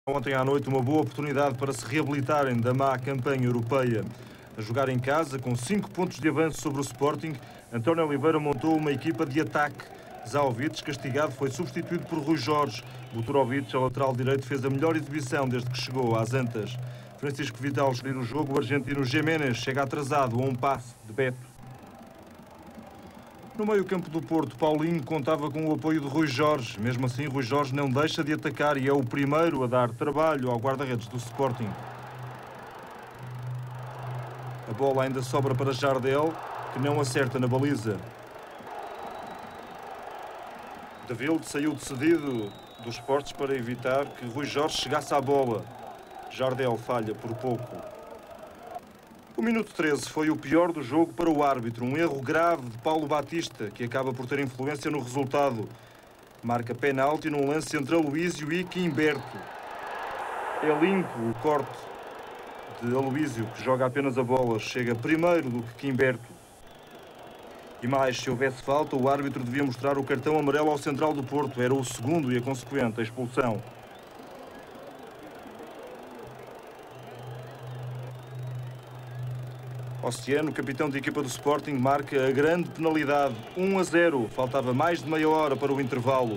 Ontem à noite uma boa oportunidade para se reabilitarem da má campanha europeia. A jogar em casa, com 5 pontos de avanço sobre o Sporting, António Oliveira montou uma equipa de ataque. Zaovic, castigado, foi substituído por Rui Jorge. Buturovic, a lateral direito, fez a melhor exibição desde que chegou às Antas. Francisco Vital gerir o jogo, o argentino Jiménez chega atrasado a um passe de Beto. No meio-campo do Porto, Paulinho contava com o apoio de Rui Jorge. Mesmo assim, Rui Jorge não deixa de atacar e é o primeiro a dar trabalho ao guarda-redes do Sporting. A bola ainda sobra para Jardel, que não acerta na baliza. Davilde saiu decidido dos postos para evitar que Rui Jorge chegasse à bola. Jardel falha por pouco. O minuto 13 foi o pior do jogo para o árbitro. Um erro grave de Paulo Batista, que acaba por ter influência no resultado. Marca penalti num lance entre Aloísio e Quimberto. É limpo o corte de Aloísio, que joga apenas a bola. Chega primeiro do que Quimberto. E mais, se houvesse falta, o árbitro devia mostrar o cartão amarelo ao central do Porto. Era o segundo e a consequente a expulsão. Oceano, capitão de equipa do Sporting, marca a grande penalidade. 1-0. Faltava mais de meia hora para o intervalo.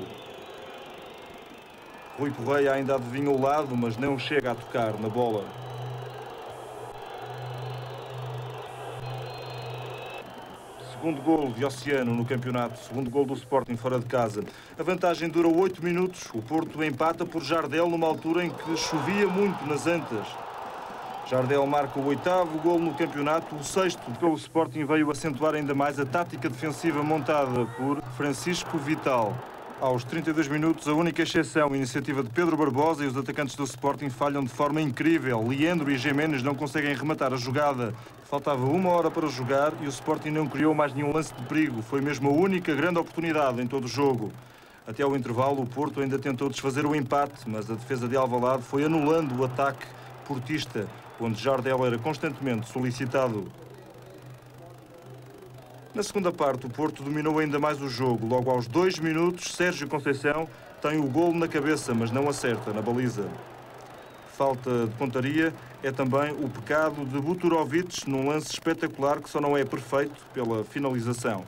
Rui Correia ainda adivinha o lado, mas não chega a tocar na bola. Segundo golo de Oceano no campeonato. Segundo golo do Sporting fora de casa. A vantagem dura 8 minutos. O Porto empata por Jardel numa altura em que chovia muito nas Antas. Jardel marca o 8º golo no campeonato, o 6º pelo Sporting veio acentuar ainda mais a tática defensiva montada por Francisco Vital. Aos 32 minutos, a única exceção, a iniciativa de Pedro Barbosa, e os atacantes do Sporting falham de forma incrível. Leandro e Jiménez não conseguem rematar a jogada. Faltava 1 hora para jogar e o Sporting não criou mais nenhum lance de perigo. Foi mesmo a única grande oportunidade em todo o jogo. Até ao intervalo, o Porto ainda tentou desfazer o empate, mas a defesa de Alvalade foi anulando o ataque portista, onde Jardel era constantemente solicitado. Na segunda parte, o Porto dominou ainda mais o jogo. Logo aos 2 minutos, Sérgio Conceição tem o golo na cabeça, mas não acerta na baliza. Falta de pontaria é também o pecado de Buturovic num lance espetacular que só não é perfeito pela finalização.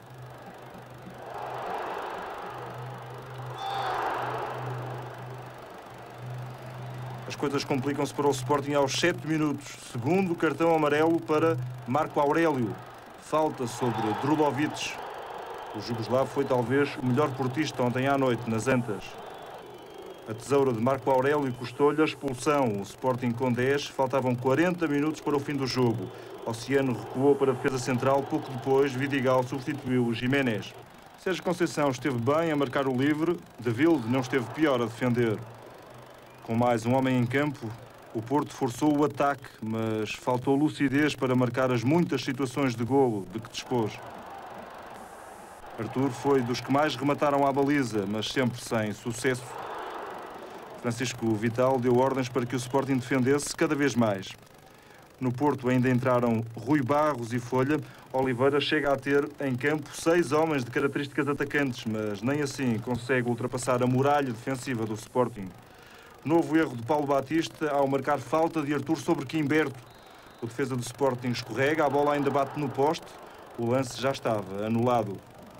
As coisas complicam-se para o Sporting aos 7 minutos. Segundo cartão amarelo para Marco Aurélio. Falta sobre Drulovic. O jugoslavo foi talvez o melhor portista ontem à noite nas Antas. A tesoura de Marco Aurélio custou-lhe a expulsão. O Sporting com 10. Faltavam 40 minutos para o fim do jogo. Oceano recuou para a defesa central. Pouco depois, Vidigal substituiu Jiménez. Sérgio Conceição esteve bem a marcar o livre. Davilde não esteve pior a defender. Com mais um homem em campo, o Porto forçou o ataque, mas faltou lucidez para marcar as muitas situações de golo de que dispôs. Arthur foi dos que mais remataram à baliza, mas sempre sem sucesso. Francisco Vital deu ordens para que o Sporting defendesse cada vez mais. No Porto ainda entraram Rui Barros e Folha. Oliveira chega a ter em campo 6 homens de características atacantes, mas nem assim consegue ultrapassar a muralha defensiva do Sporting. Novo erro de Paulo Batista ao marcar falta de Arthur sobre Quimberto. O defesa do Sporting escorrega, a bola ainda bate no poste. O lance já estava anulado.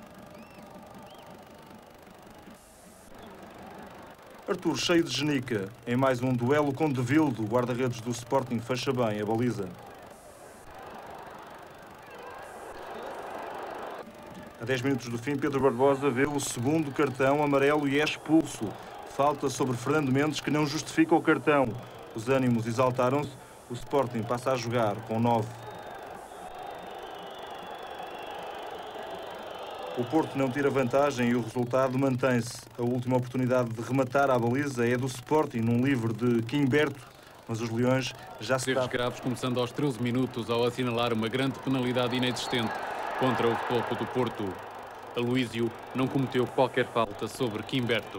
Arthur cheio de genica. Em mais um duelo com Davilde, o guarda-redes do Sporting fecha bem a baliza. A 10 minutos do fim, Pedro Barbosa vê o segundo cartão amarelo e é expulso. Falta sobre Fernando Mendes que não justifica o cartão. Os ânimos exaltaram-se. O Sporting passa a jogar com 9. O Porto não tira vantagem e o resultado mantém-se. A última oportunidade de rematar a baliza é do Sporting num livre de Quimberto, mas os Leões já se Erros graves começando aos 13 minutos ao assinalar uma grande penalidade inexistente contra o Futebol Clube do Porto. Aloísio não cometeu qualquer falta sobre Quimberto.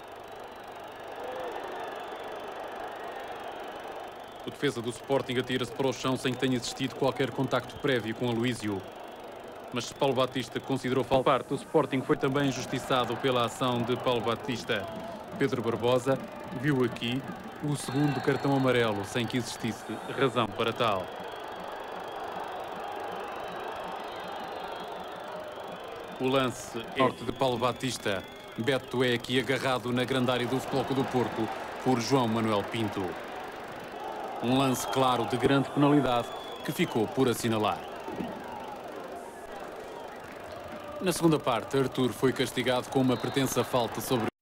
O defesa do Sporting atira-se para o chão sem que tenha existido qualquer contacto prévio com Aloísio. Mas se Paulo Batista considerou falta, o Sporting foi também injustiçado pela ação de Paulo Batista. Pedro Barbosa viu aqui o segundo cartão amarelo, sem que existisse razão para tal. O lance norte de Paulo Batista. Beto é aqui agarrado na grande área do Futebol Clube do Porto por João Manuel Pinto. Um lance claro de grande penalidade que ficou por assinalar. Na segunda parte, Arthur foi castigado com uma pretensa falta sobre